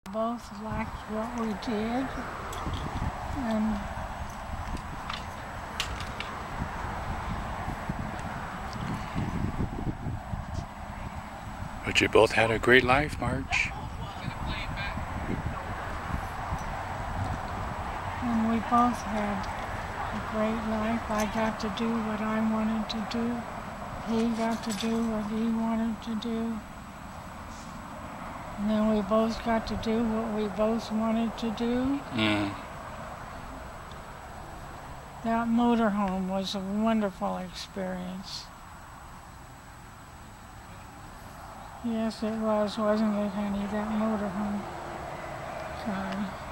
Both liked what we did, and but you both had a great life, Marge. And we both had a great life. I got to do what I wanted to do. He got to do what he wanted to do. And then we both got to do what we both wanted to do. That motorhome was a wonderful experience. Yes, it was, wasn't it, honey, that motorhome? Sorry.